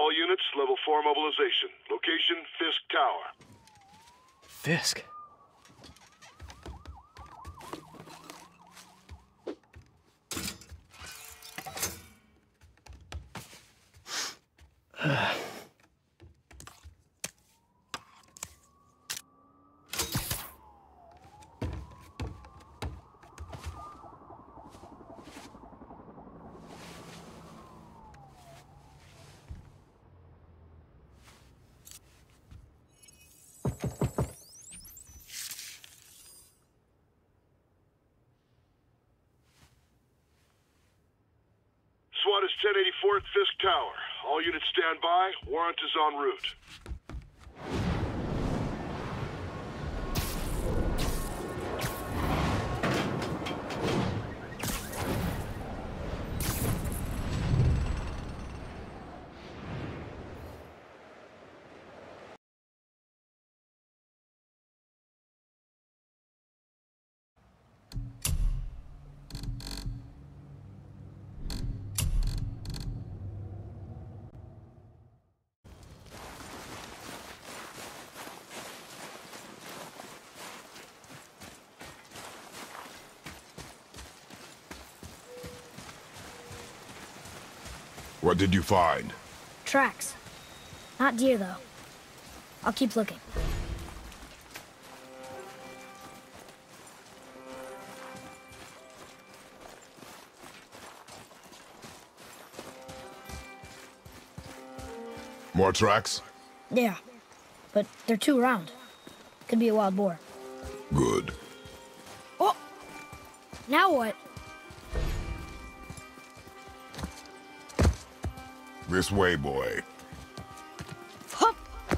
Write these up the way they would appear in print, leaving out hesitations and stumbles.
All units, level 4 mobilization. Location, Fisk Tower. Fisk? SWAT is 1084th Fisk Tower. All units stand by. Warrant is en route. What did you find? Tracks. Not deer, though. I'll keep looking. More tracks? Yeah, but they're too round. Could be a wild boar. Good. Oh! Now what? This way, boy. Hup!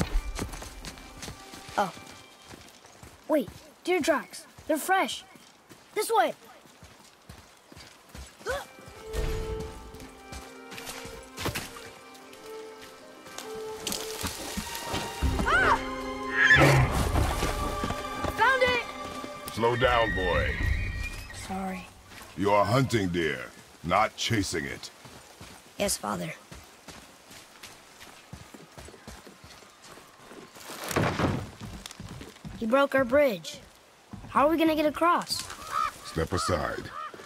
Oh. Wait, deer tracks. They're fresh. This way! Ah! Found it! Slow down, boy. Sorry. You are hunting deer, not chasing it. Yes, Father. He broke our bridge. How are we gonna get across? Step aside.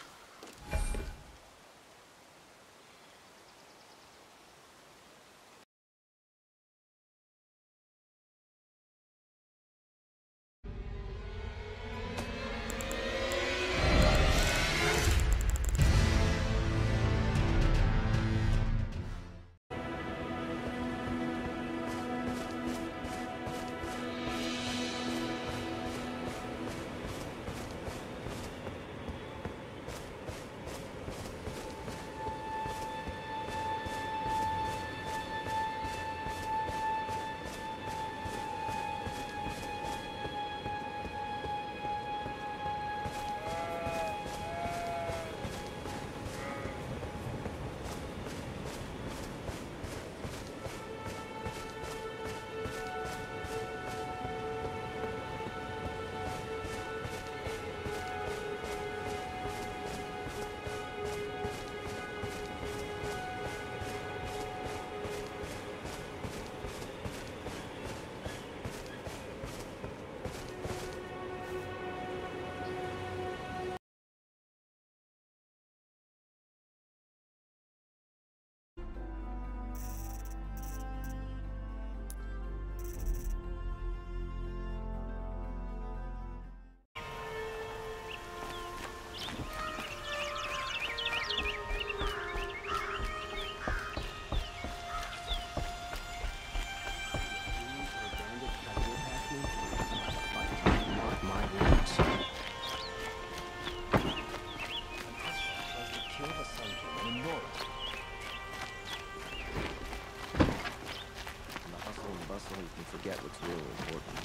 Forget what's really important.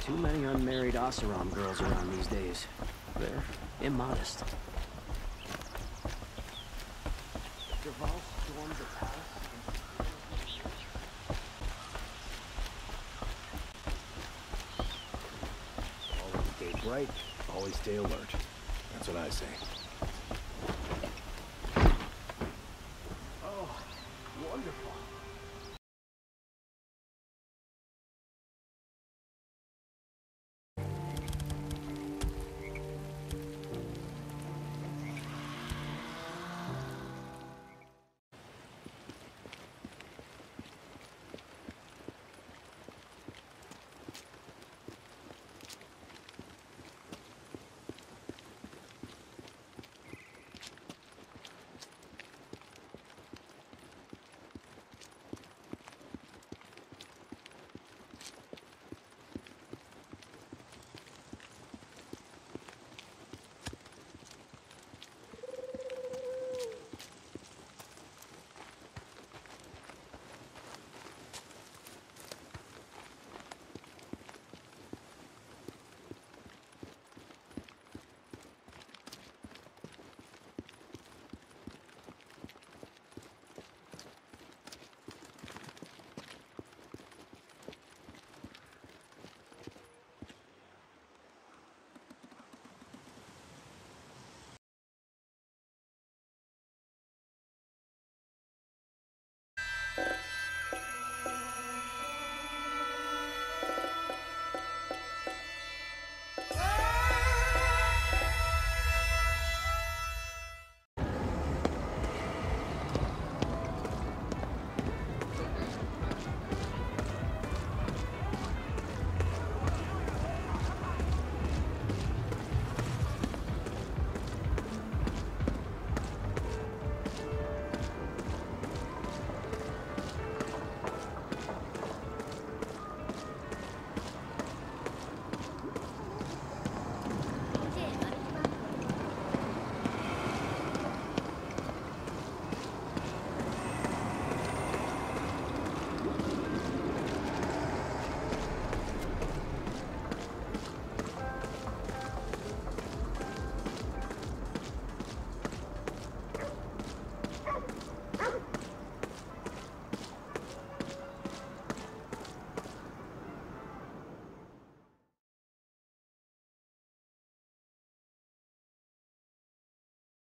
Too many unmarried Oseram girls around these days. They're immodest. Dervahl stormed the palace. Always stay bright, always stay alert. That's what I say.